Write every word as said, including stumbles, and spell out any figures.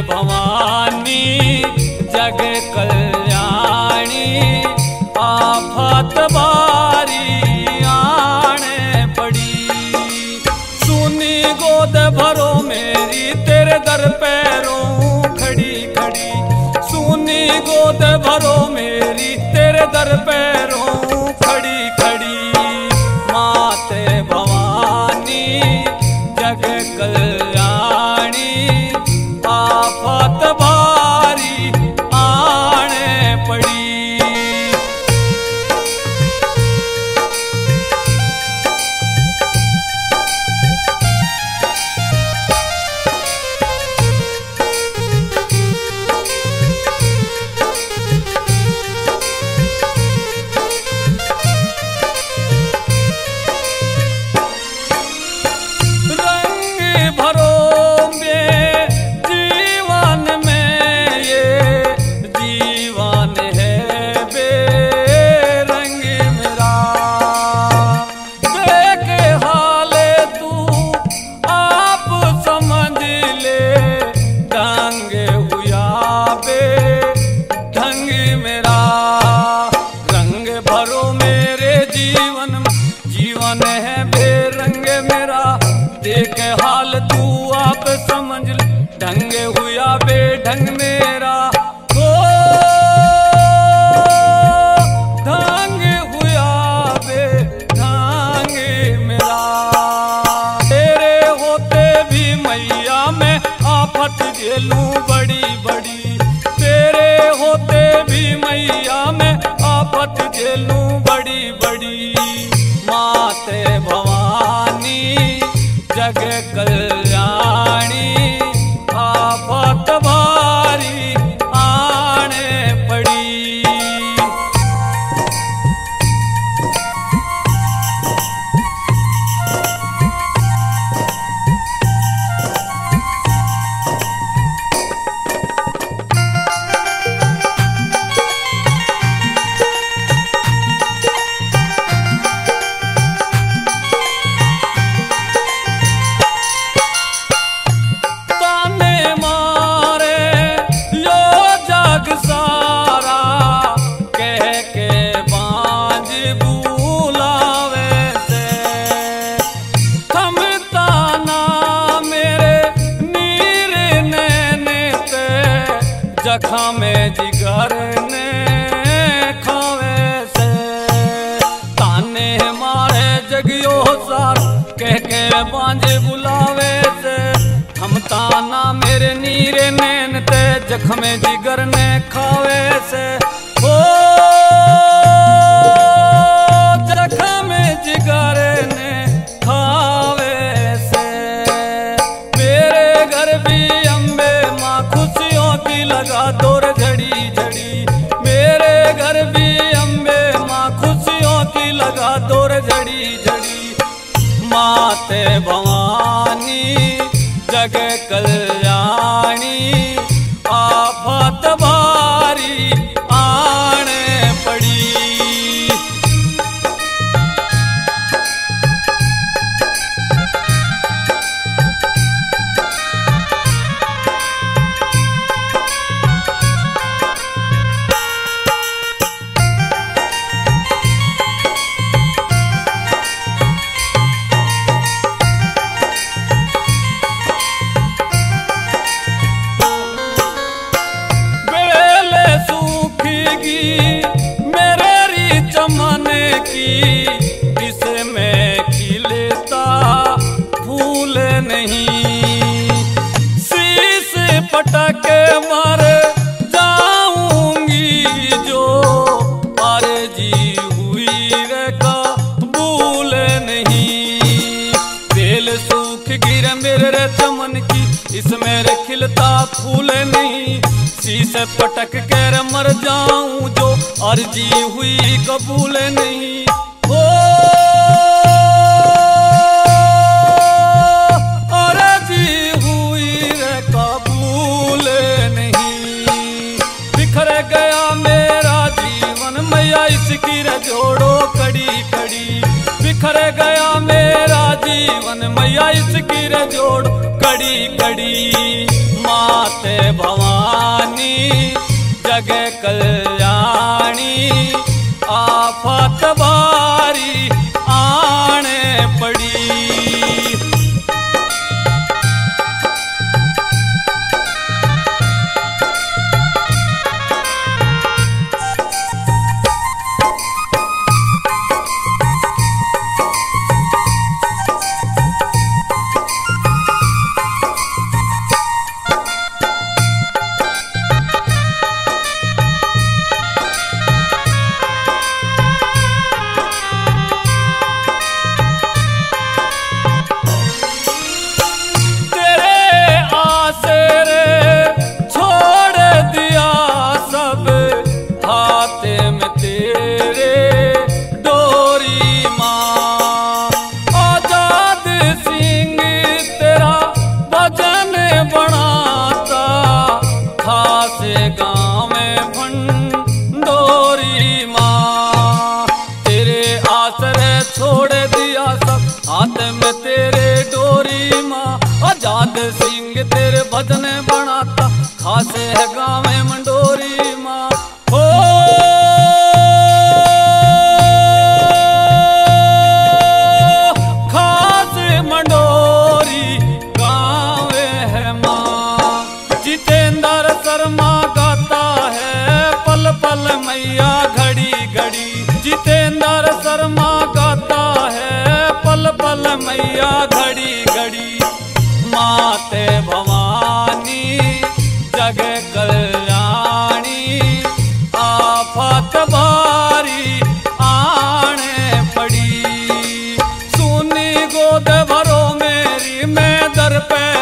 भवानी जग कल्याणी आफत बारी आने पड़ी। सुनी गोद भरो मेरी तेरे दर पैरों खड़ी खड़ी। सुनी गोद भरो मेरी तेरे दर पैरों खड़ी खड़ी। माते भवानी जग कल्याणी आफत बारी आने पड़ी। जीवन है बेरंग मेरा देख हाल तू आप समझ ले। ढंग हुआ बेढंग मेरा हो ढंग हुआ बेढंग मेरा। तेरे होते भी मैया मैं आफत झेलूं बड़ी बड़ी। तेरे होते भी मैया मैं आफत झेलूं बड़ी बड़ी। माते भवानी जग कल्याणी आफत बारी आने पड़ी। जखा में जिगर ने खावे से ताने मारे जगियो सार कह के बांझे बुलावे से। हम ताना मेरे नीरे नैन ते जख में जिगर ने खावे से। हो जख में जिगर ने खावे से। मेरे घर भी अम्बे माँ खुशियों की लगा दौर झड़ी झड़ी। मेरे घर भी अम्बे माँ खुशियों की लगा दौर झड़ी झड़ी। माते भवानी जग कल्याणी आफत बारी आने पड़ी। इसमें खिलता फूल नहीं। शीश पटक मर जाऊंगी जो अर्जी हुई रे कबूल नहीं। बेल सूख गिर मेरे चमन की इसमें रे खिलता फूल नहीं। शीश पटक कर मर जाऊं जो अर्जी हुई कबूल नहीं। हो अर्जी हुई रे कबूल नहीं। बिखर गया मेरा जीवन मैया इसकी रे जोड़ो कड़ी कड़ी। बिखर गया मेरा जीवन मैया इसकी रे जोड़ो कड़ी कड़ी। मात माते भवानी जग कल्याणी आफत बारी आने पड़ी। हाथ में तेरे डोरी माँ आजाद सिंह तेरे भजन बनाता खासे है गाँव में मंडोरी माँ। हो खासे मंडोरी गाँव है माँ। जितेंद्र शर्मा गाता है पल पल मैया घड़ी घड़ी। जितेंद्र शर्मा गाता है पल पल मैया घड़ी घड़ी। माते भवानी जग कल्याणी आफत बारी आने पड़ी। सुनी गोद भरो मेरी मैं दर पे